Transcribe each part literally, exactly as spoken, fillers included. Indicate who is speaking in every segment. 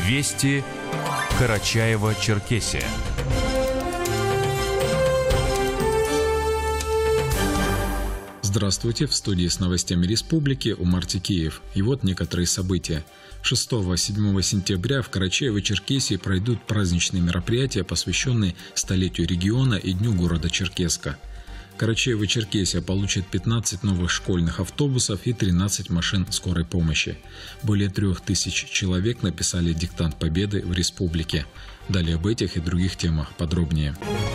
Speaker 1: Вести Карачаево-Черкесия.
Speaker 2: Здравствуйте, в студии с новостями республики Умар Текеев. И вот некоторые события. шестого-седьмого сентября в Карачаево-Черкесии пройдут праздничные мероприятия, посвященные столетию региона и Дню города Черкесска. Карачаево-Черкесия получит пятнадцать новых школьных автобусов и тринадцать машин скорой помощи. Более трех тысяч человек написали диктант победы в республике. Далее об этих и других темах подробнее.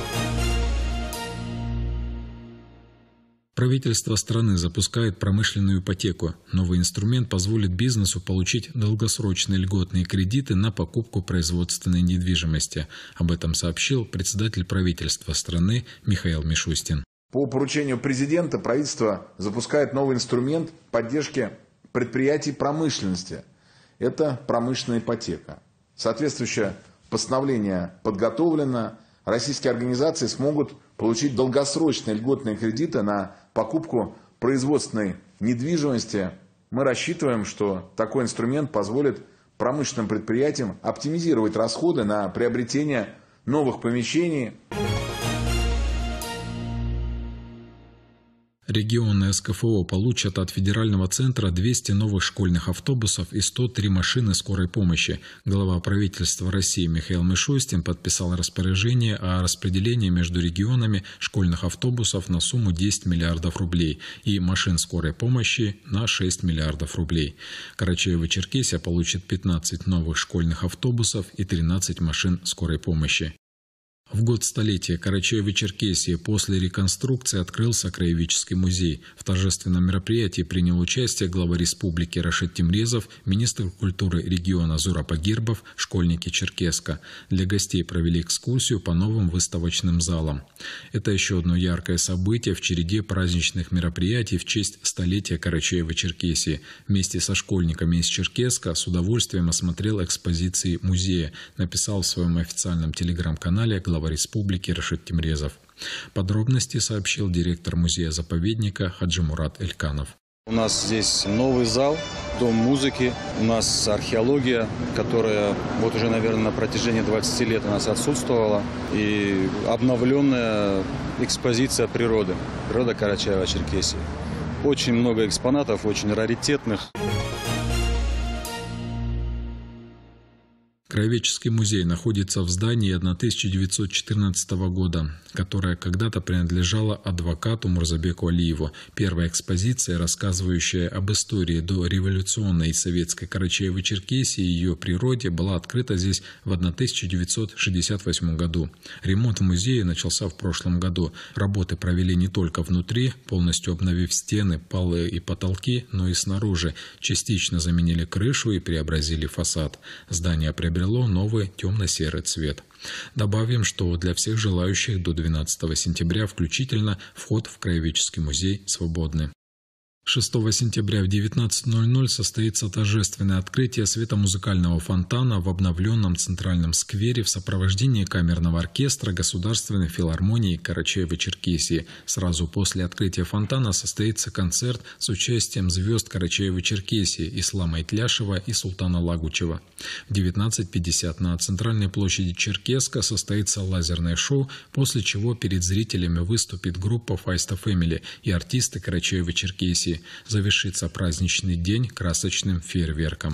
Speaker 2: Правительство страны запускает промышленную ипотеку. Новый инструмент позволит бизнесу получить долгосрочные льготные кредиты на покупку производственной недвижимости. Об этом сообщил председатель правительства страны Михаил Мишустин.
Speaker 3: По поручению президента правительство запускает новый инструмент поддержки предприятий промышленности. Это промышленная ипотека. Соответствующее постановление подготовлено. Российские организации смогут получить долгосрочные льготные кредиты на покупку производственной недвижимости. Мы рассчитываем, что такой инструмент позволит промышленным предприятиям оптимизировать расходы на приобретение новых помещений.
Speaker 2: Регионы эс ка эф о получат от федерального центра двести новых школьных автобусов и сто три машины скорой помощи. Глава правительства России Михаил Мишустин подписал распоряжение о распределении между регионами школьных автобусов на сумму десять миллиардов рублей и машин скорой помощи на шесть миллиардов рублей. Карачаево-Черкесия получит пятнадцать новых школьных автобусов и тринадцать машин скорой помощи. В год столетия Карачаево-Черкесии после реконструкции открылся краеведческий музей. В торжественном мероприятии принял участие глава республики Рашид Темрезов, министр культуры региона Зураб Агирбов, школьники Черкесска. Для гостей провели экскурсию по новым выставочным залам. Это еще одно яркое событие в череде праздничных мероприятий в честь столетия Карачаево-Черкесии. Вместе со школьниками из Черкесска с удовольствием осмотрел экспозиции музея, написал в своем официальном телеграм-канале глава республики Рашид Темрезов. Подробности сообщил директор музея-заповедника Хаджимурат Эльканов.
Speaker 4: У нас здесь новый зал, дом музыки, у нас археология, которая вот уже, наверное, на протяжении двадцати лет у нас отсутствовала, и обновленная экспозиция природы, природа Карачаево-Черкесии. Очень много экспонатов, очень раритетных.
Speaker 2: Краеведческий музей находится в здании тысяча девятьсот четырнадцатого года, которое когда-то принадлежало адвокату Мурзабеку Алиеву. Первая экспозиция, рассказывающая об истории дореволюционной советской Карачаево-Черкесии и ее природе, была открыта здесь в тысяча девятьсот шестьдесят восьмом году. Ремонт в музее начался в прошлом году. Работы провели не только внутри, полностью обновив стены, полы и потолки, но и снаружи. Частично заменили крышу и преобразили фасад. Здание приобрело новый темно-серый цвет. Добавим, что для всех желающих до двенадцатого сентября включительно вход в краеведческий музей свободный. шестого сентября в девятнадцать ноль ноль состоится торжественное открытие светомузыкального фонтана в обновленном центральном сквере в сопровождении камерного оркестра Государственной филармонии Карачаево-Черкесии. Сразу после открытия фонтана состоится концерт с участием звезд Карачаево-Черкесии Ислама Итляшева и Султана Лагучева. В девятнадцать пятьдесят на центральной площади Черкесска состоится лазерное шоу, после чего перед зрителями выступит группа Файста Фэмили и артисты Карачаево-Черкесии. Завершится праздничный день красочным фейерверком.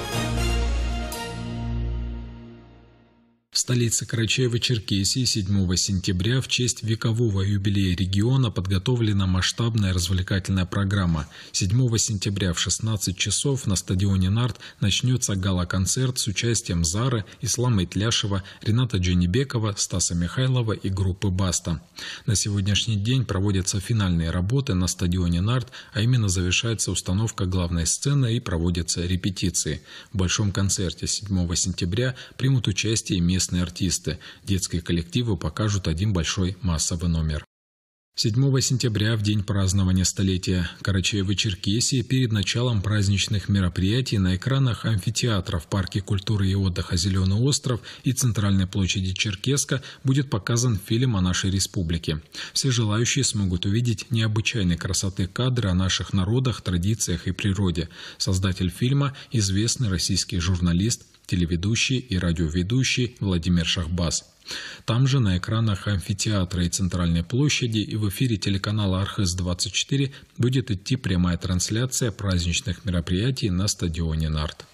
Speaker 2: В столице Карачаево-Черкесии седьмого сентября в честь векового юбилея региона подготовлена масштабная развлекательная программа. седьмого сентября в шестнадцать часов на стадионе «Нарт» начнется гала-концерт с участием Зары, Ислама Итляшева, Рената Джанибекова, Стаса Михайлова и группы «Баста». На сегодняшний день проводятся финальные работы на стадионе «Нарт», а именно завершается установка главной сцены и проводятся репетиции. В большом концерте седьмого сентября примут участие местные артисты. Детские коллективы покажут один большой массовый номер. седьмого сентября, в день празднования столетия Карачаево-Черкесии, перед началом праздничных мероприятий на экранах амфитеатра в Парке культуры и отдыха «Зеленый остров» и Центральной площади Черкесска будет показан фильм о нашей республике. Все желающие смогут увидеть необычайной красоты кадры о наших народах, традициях и природе. Создатель фильма – известный российский журналист, телеведущий и радиоведущий Владимир Шахбаз. Там же на экранах амфитеатра и Центральной площади и в эфире телеканала Архыз двадцать четыре будет идти прямая трансляция праздничных мероприятий на стадионе «Нарт».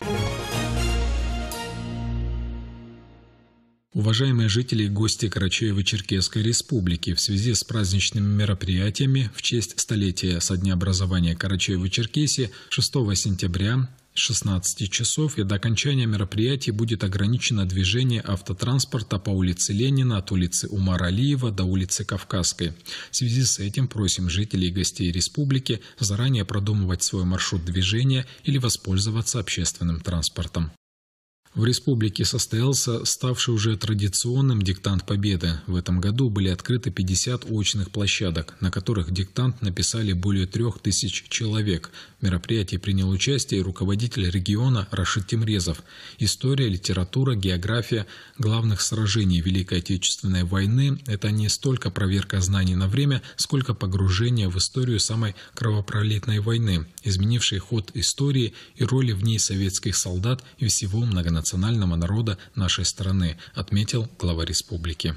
Speaker 2: Уважаемые жители и гости Карачаево-Черкесской республики, в связи с праздничными мероприятиями в честь столетия со дня образования Карачаево-Черкесии шестого сентября с шестнадцати часов и до окончания мероприятий будет ограничено движение автотранспорта по улице Ленина от улицы Умара Алиева до улицы Кавказской. В связи с этим просим жителей и гостей республики заранее продумывать свой маршрут движения или воспользоваться общественным транспортом. В республике состоялся ставший уже традиционным диктант Победы. В этом году были открыты пятьдесят очных площадок, на которых диктант написали более трех тысяч человек. В мероприятии принял участие руководитель региона Рашид Темрезов. История, литература, география главных сражений Великой Отечественной войны – это не столько проверка знаний на время, сколько погружение в историю самой кровопролитной войны, изменившей ход истории и роли в ней советских солдат и всего многонационального национального народа нашей страны, отметил глава республики.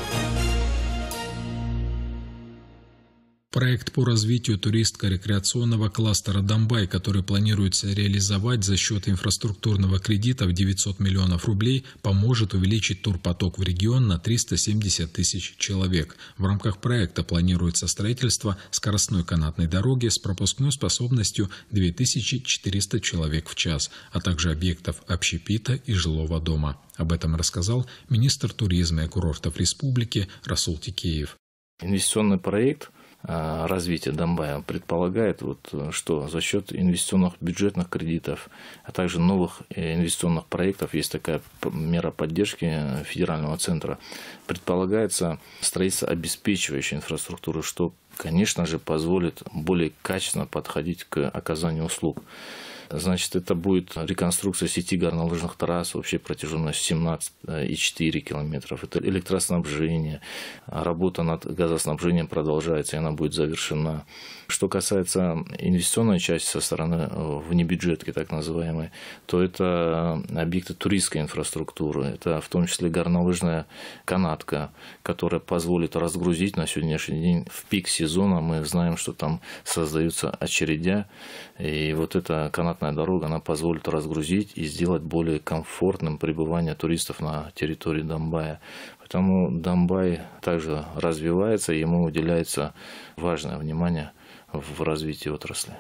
Speaker 2: Проект по развитию туристско-рекреационного кластера «Домбай», который планируется реализовать за счет инфраструктурного кредита в девятьсот миллионов рублей, поможет увеличить турпоток в регион на триста семьдесят тысяч человек. В рамках проекта планируется строительство скоростной канатной дороги с пропускной способностью две тысячи четыреста человек в час, а также объектов общепита и жилого дома. Об этом рассказал министр туризма и курортов республики Расул Тикеев.
Speaker 1: Инвестиционный проект развитие Домбая предполагает, вот, что за счет инвестиционных бюджетных кредитов, а также новых инвестиционных проектов, есть такая мера поддержки федерального центра, предполагается строительство обеспечивающей инфраструктуры, что, конечно же, позволит более качественно подходить к оказанию услуг. Значит, это будет реконструкция сети горнолыжных трасс, вообще протяженность семнадцать и четыре километров. Это электроснабжение, работа над газоснабжением продолжается, и она будет завершена. Что касается инвестиционной части со стороны внебюджетки, так называемой, то это объекты туристской инфраструктуры. Это в том числе горнолыжная канатка, которая позволит разгрузить на сегодняшний день в пик сезона. Мы знаем, что там создаются очередя, и вот эта канатная дорога, она позволит разгрузить и сделать более комфортным пребывание туристов на территории Домбая. Поэтому Домбай также развивается, ему уделяется важное внимание в развитии отрасли.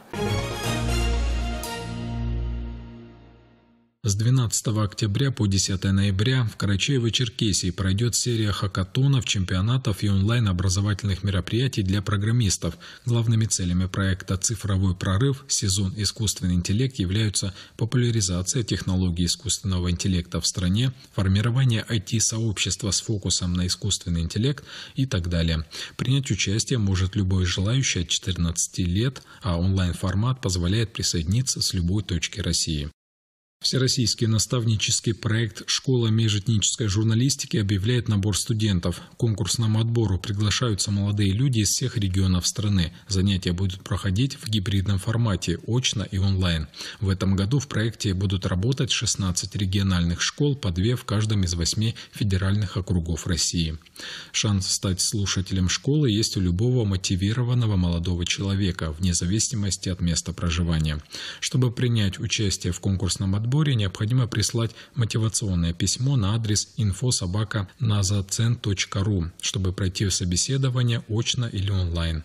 Speaker 2: С двенадцатого октября по десятое ноября в Карачаево-Черкесии пройдет серия хакатонов, чемпионатов и онлайн-образовательных мероприятий для программистов. Главными целями проекта «Цифровой прорыв. Сезон искусственный интеллект» являются популяризация технологий искусственного интеллекта в стране, формирование ай ти-сообщества с фокусом на искусственный интеллект и так далее. Принять участие может любой желающий от четырнадцати лет, а онлайн-формат позволяет присоединиться с любой точки России. Всероссийский наставнический проект «Школа межэтнической журналистики» объявляет набор студентов. К конкурсному отбору приглашаются молодые люди из всех регионов страны. Занятия будут проходить в гибридном формате, очно и онлайн. В этом году в проекте будут работать шестнадцать региональных школ, по две в каждом из восьми федеральных округов России. Шанс стать слушателем школы есть у любого мотивированного молодого человека, вне зависимости от места проживания. Чтобы принять участие в конкурсном отборе, необходимо прислать мотивационное письмо на адрес инфо собака назацен точка ру, чтобы пройти собеседование очно или онлайн.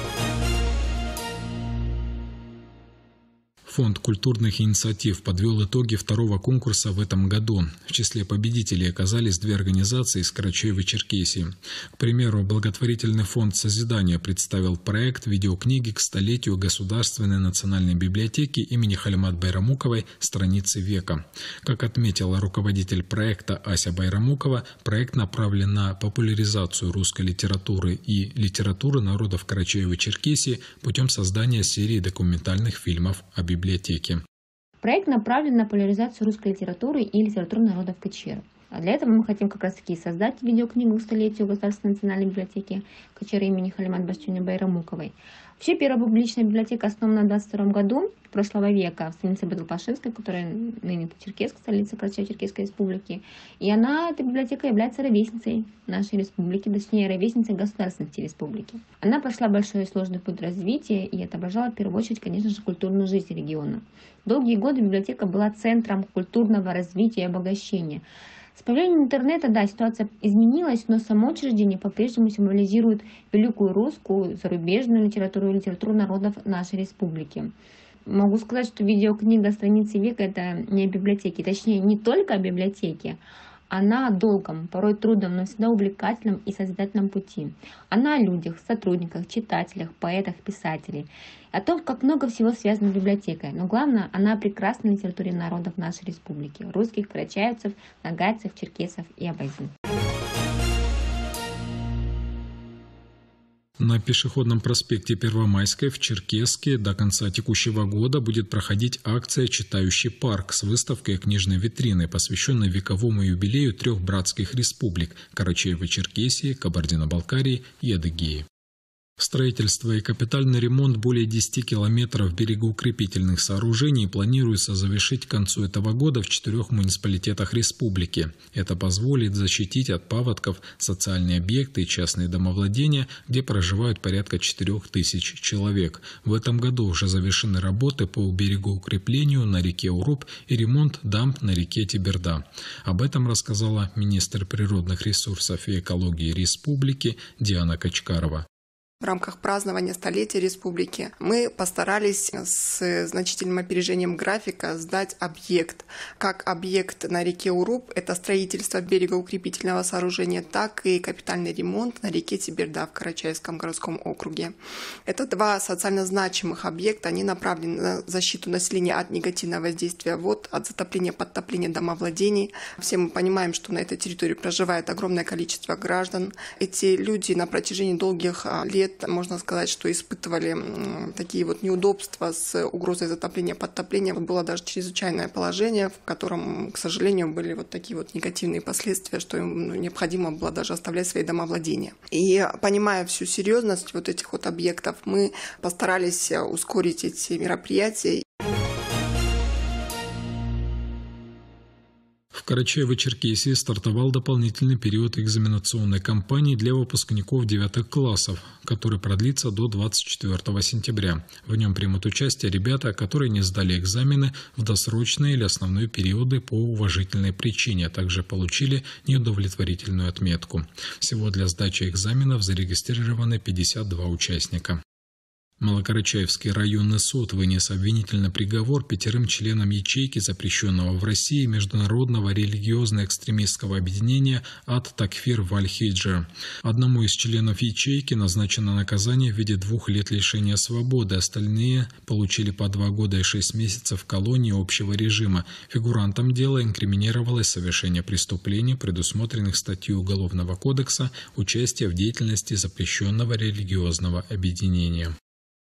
Speaker 2: Фонд культурных инициатив подвел итоги второго конкурса в этом году. В числе победителей оказались две организации из Карачаево-Черкесии. К примеру, благотворительный фонд «Созидание» представил проект видеокниги к столетию Государственной национальной библиотеки имени Халимат Байрамуковой «Страницы века». Как отметила руководитель проекта Ася Байрамукова, проект направлен на популяризацию русской литературы и литературы народов Карачаево-Черкесии путем создания серии документальных фильмов о библиотеке.
Speaker 5: Проект направлен на популяризацию русской литературы и литературы народов КЧР. А для этого мы хотим как раз-таки создать видеокнигу к столетию Государственной национальной библиотеки Кочары имени Халимат Башчуни Байрамуковой. Вообще, первая публичная библиотека основана в двадцать втором году прошлого века в станице Бадалпашинской, которая ныне Черкесск, столица Карачаево-Черкесской республики. И она, эта библиотека, является ровесницей нашей республики, точнее, ровесницей государственности республики. Она прошла большой и сложный путь развития и отображала в первую очередь, конечно же, культурную жизнь региона. Долгие годы библиотека была центром культурного развития и обогащения. С появлением интернета, да, ситуация изменилась, но само учреждение по-прежнему символизирует великую русскую, зарубежную литературу и литературу народов нашей республики. Могу сказать, что видеокнига «Страницы века» — это не о библиотеке, точнее, не только о библиотеке, она о долгом, порой трудном, но всегда увлекательном и созидательном пути. Она о людях, сотрудниках, читателях, поэтах, писателях. О том, как много всего связано с библиотекой. Но главное, она о прекрасной литературе народов нашей республики. Русских, карачаевцев, нагайцев, черкесов и абазин.
Speaker 2: На пешеходном проспекте Первомайской в Черкесске до конца текущего года будет проходить акция «Читающий парк» с выставкой книжной витрины, посвященной вековому юбилею трех братских республик – Карачаево-Черкесии, Кабардино-Балкарии и Адыгеи. Строительство и капитальный ремонт более десяти километров берегоукрепительных сооружений планируется завершить к концу этого года в четырех муниципалитетах республики. Это позволит защитить от паводков социальные объекты и частные домовладения, где проживают порядка четырех тысяч человек. В этом году уже завершены работы по берегоукреплению на реке Уруб и ремонт дамб на реке Тиберда. Об этом рассказала министр природных ресурсов и экологии республики Диана Качкарова.
Speaker 6: В рамках празднования столетия республики мы постарались с значительным опережением графика сдать объект. Как объект на реке Уруб – это строительство берегоукрепительного сооружения, так и капитальный ремонт на реке Тиберда в Карачаевском городском округе. Это два социально значимых объекта, они направлены на защиту населения от негативного воздействия вод, от затопления, подтопления домовладений. Все мы понимаем, что на этой территории проживает огромное количество граждан. Эти люди на протяжении долгих лет, можно сказать, что испытывали такие вот неудобства с угрозой затопления, подтопления. Было даже чрезвычайное положение, в котором, к сожалению, были вот такие вот негативные последствия, что им необходимо было даже оставлять свои домовладения. И понимая всю серьезность вот этих вот объектов, мы постарались ускорить эти мероприятия.
Speaker 2: В Карачаево-Черкесии стартовал дополнительный период экзаменационной кампании для выпускников девятых классов, который продлится до двадцать четвёртого сентября. В нем примут участие ребята, которые не сдали экзамены в досрочные или основные периоды по уважительной причине, а также получили неудовлетворительную отметку. Всего для сдачи экзаменов зарегистрированы пятьдесят два участника. Малокарачаевский районный суд вынес обвинительный приговор пятерым членам ячейки запрещенного в России международного религиозно-экстремистского объединения Ат-Такфир Валь-Хиджа. Одному из членов ячейки назначено наказание в виде двух лет лишения свободы, остальные получили по два года и шесть месяцев колонии общего режима. Фигурантам дела инкриминировалось совершение преступлений, предусмотренных статьей Уголовного кодекса «Участие в деятельности запрещенного религиозного объединения».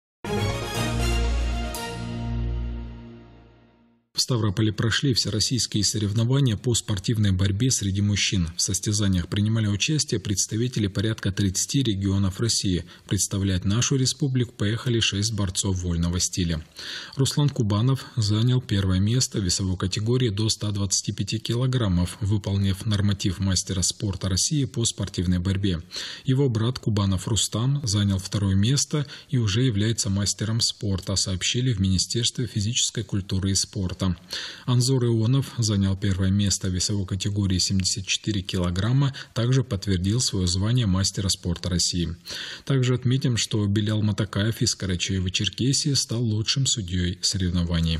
Speaker 2: В Ставрополе прошли всероссийские соревнования по спортивной борьбе среди мужчин. В состязаниях принимали участие представители порядка тридцати регионов России. Представлять нашу республику поехали шесть борцов вольного стиля. Руслан Кубанов занял первое место в весовой категории до ста двадцати пяти килограммов, выполнив норматив мастера спорта России по спортивной борьбе. Его брат Кубанов Рустам занял второе место и уже является мастером спорта, сообщили в Министерстве физической культуры и спорта. Анзор Ионов занял первое место в весовой категории семьдесят четыре килограмма, также подтвердил свое звание мастера спорта России. Также отметим, что Белял Матакаев из Карачаево-Черкесии стал лучшим судьей соревнований.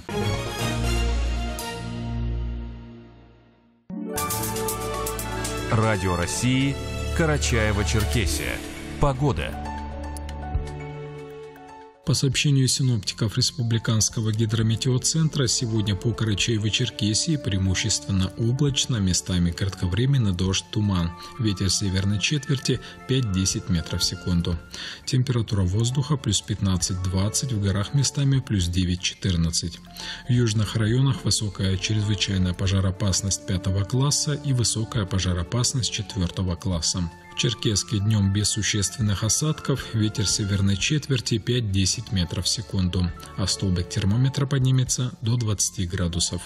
Speaker 7: Радио России, Карачаево-Черкесия. Погода.
Speaker 2: По сообщению синоптиков Республиканского гидрометеоцентра, сегодня по Карачаево-Черкесии преимущественно облачно, местами кратковременный дождь, туман. Ветер северной четверти пять-десять метров в секунду. Температура воздуха плюс пятнадцать-двадцать, в горах местами плюс девять-четырнадцать. В южных районах высокая чрезвычайная пожароопасность пятого класса и высокая пожароопасность четвертого класса. В Черкесске днем без существенных осадков, ветер северной четверти пять-десять метров в секунду, а столбик термометра поднимется до двадцати градусов.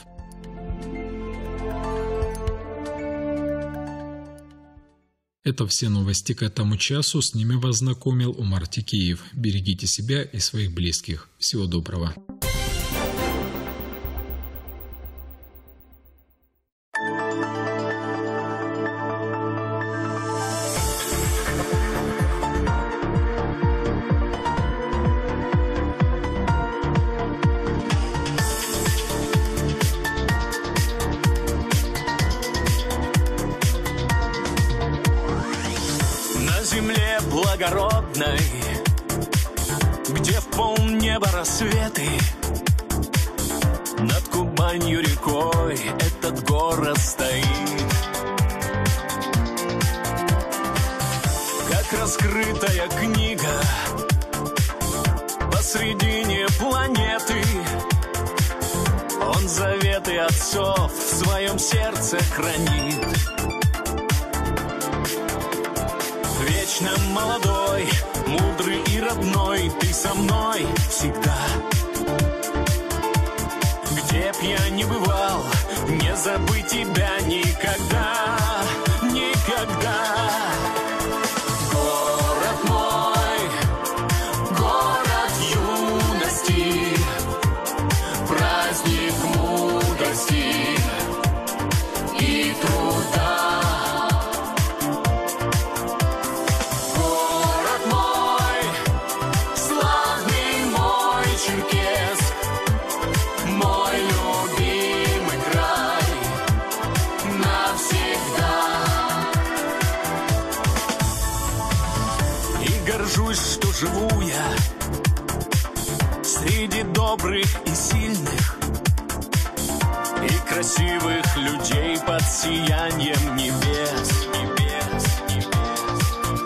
Speaker 2: Это все новости к этому часу. С ними вас знакомил Умар Текеев. Берегите себя и своих близких. Всего доброго.
Speaker 7: Земле благородной, где в полнеба рассветы, над Кубанью рекой этот город стоит, как раскрытая книга посредине планеты. Он заветы отцов в своем сердце хранит. Вечно молодой, мудрый и родной, ты со мной всегда. Где б я ни бывал, не забыть тебя никогда, никогда. Город мой, город юности, праздник мудрости и труда. Горжусь, что живу я среди добрых и сильных и красивых людей под сиянием небес, небес, небес.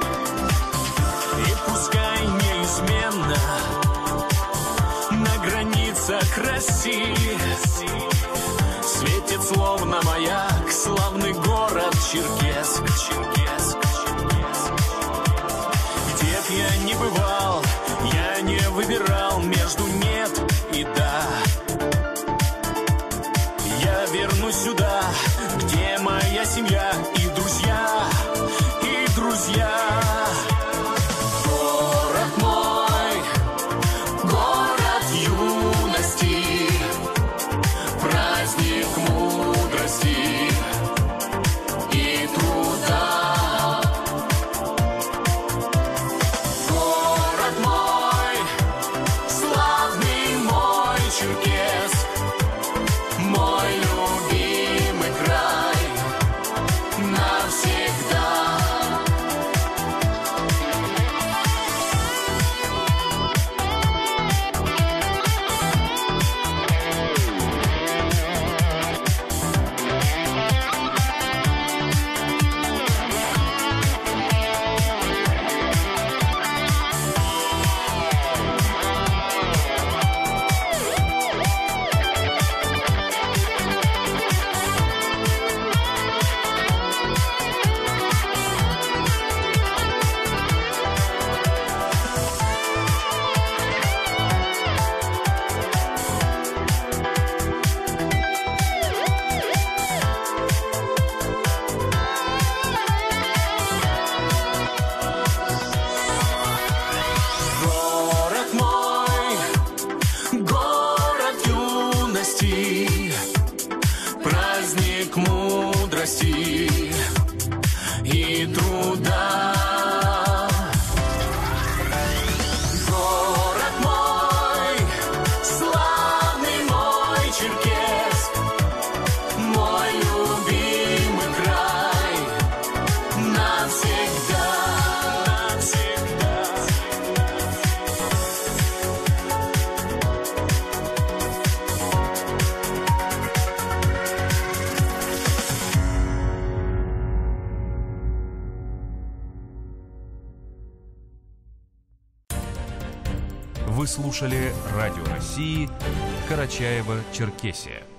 Speaker 7: И пускай неизменно на границах России светит словно маяк славный город Черкесск, Черкесск. Я не бывал, я не выбирал между нет и да. Я вернусь сюда, где моя семья и друзья, и друзья. Город мой, город юности, праздник мудрости и труда.
Speaker 8: Вы слушали Радио России Карачаево-Черкесия.